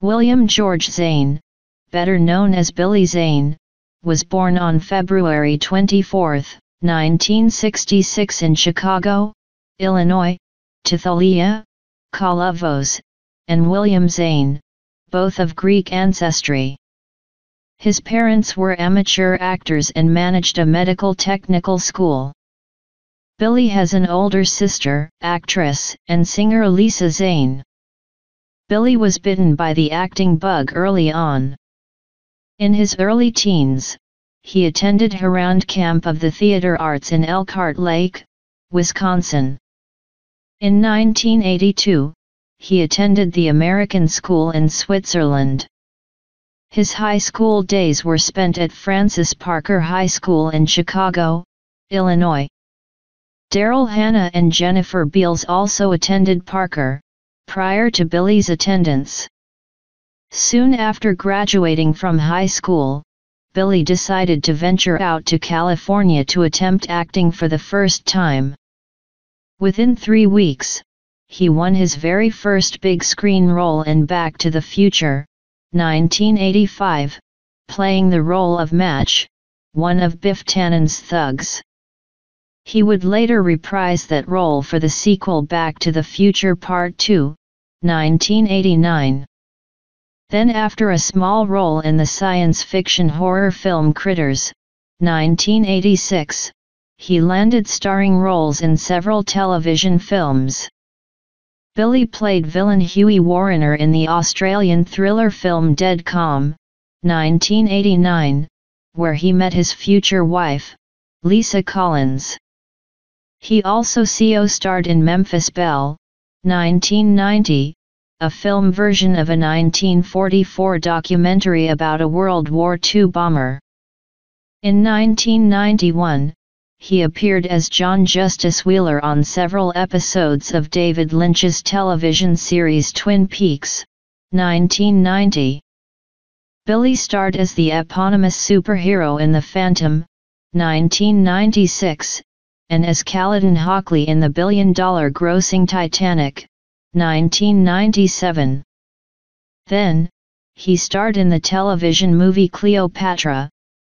William George Zane, better known as Billy Zane, was born on February 24, 1966 in Chicago, Illinois, to Thalia Kalavos and William Zane, both of Greek ancestry. His parents were amateur actors and managed a medical technical school. Billy has an older sister, actress and singer Lisa Zane. Billy was bitten by the acting bug early on. In his early teens, he attended Herond Camp of the Theater Arts in Elkhart Lake, Wisconsin. In 1982, he attended the American School in Switzerland. His high school days were spent at Francis Parker High School in Chicago, Illinois. Daryl Hannah and Jennifer Beals also attended Parker, prior to Billy's attendance. Soon after graduating from high school, Billy decided to venture out to California to attempt acting for the first time. Within 3 weeks, he won his very first big screen role in Back to the Future, 1985, playing the role of Match, one of Biff Tannen's thugs. He would later reprise that role for the sequel Back to the Future Part 2, 1989. Then after a small role in the science fiction horror film Critters, 1986, he landed starring roles in several television films. Billy played villain Huey Warrener in the Australian thriller film Dead Calm, 1989, where he met his future wife, Lisa Collins. He also co-starred in Memphis Belle, 1990, a film version of a 1944 documentary about a World War II bomber. In 1991, he appeared as John Justice Wheeler on several episodes of David Lynch's television series Twin Peaks, 1990. Billy starred as the eponymous superhero in The Phantom, 1996, and as Caledon Hockley in the billion-dollar grossing Titanic, 1997. Then, he starred in the television movie Cleopatra,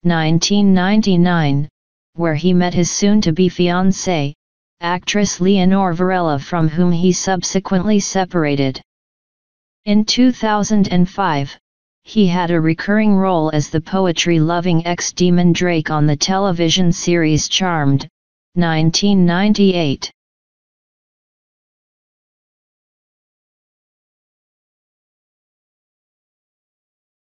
1999, where he met his soon-to-be fiancée, actress Leonore Varela, from whom he subsequently separated. In 2005, he had a recurring role as the poetry-loving ex-demon Drake on the television series Charmed, 1998.